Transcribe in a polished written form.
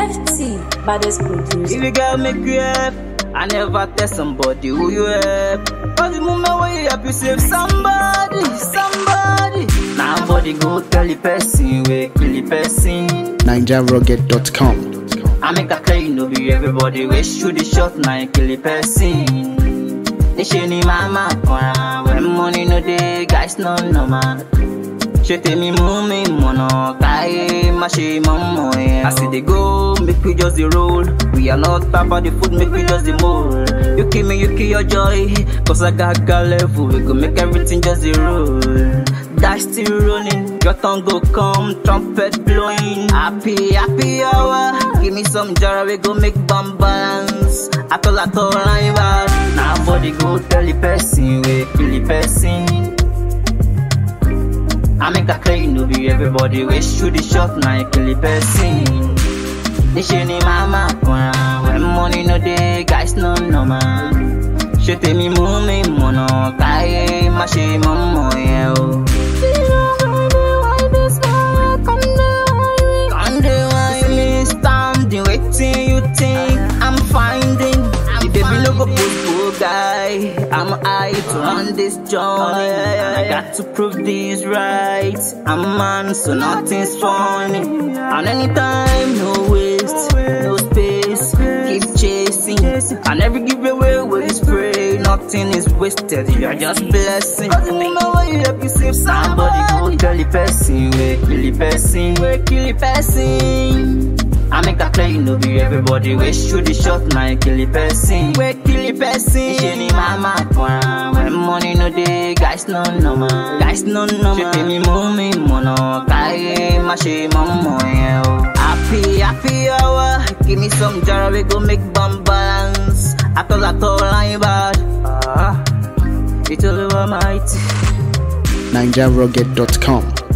FT, baddest producer. If you girl make you help, I never tell somebody who you help. But the moment when you help, you save somebody. Now body go tell the person, we kill the person. NaijaRugged.com. I make a play, no be everybody. We shoot the shot, now you kill the person. They show me mama, when money no day, guys no man. She tell me mommy, mono, kaye, mashi, mama, yeah. I see they go, make we just the roll. We are not about the food, make we just the mold. You kill me, you kill your joy, cause I got level. We go make everything just the roll. Dash still rolling, your tongue go come, trumpet blowing. Happy hour, give me some jar, we go make bam balance. I told I'm bad. Now body go tell the person, we kill the person. I make a claim, no be everybody. We shoot the shot, now you kill the person. They show me mama, when money no day, guys no man. She tell me mommy, mono, kaye, mashi, mama, yeah. Standing, waiting, you think I'm finding. The baby no go post guy. I'm high to run this journey. I got to prove this right. I'm a man, so nothing's funny. And anytime, no waste, no space. Keep chasing, and every giveaway we spray. Nothing is wasted, you're just blessing. Cause the moment when you help, you save somebody. Go tell the person, we kill the person, we kill the person. I make a play, no be everybody. We shoot the shot, now you kill the person. We kill the person. She need mama, when money no day, guys no man. Guys no man. She tell me mommy, mono, kaye, mashi, mama, yeah. Happy hour, give me some jar, we go make bam balance. I told I'm bad. It's OluwaMighty. NaijaRugged.com.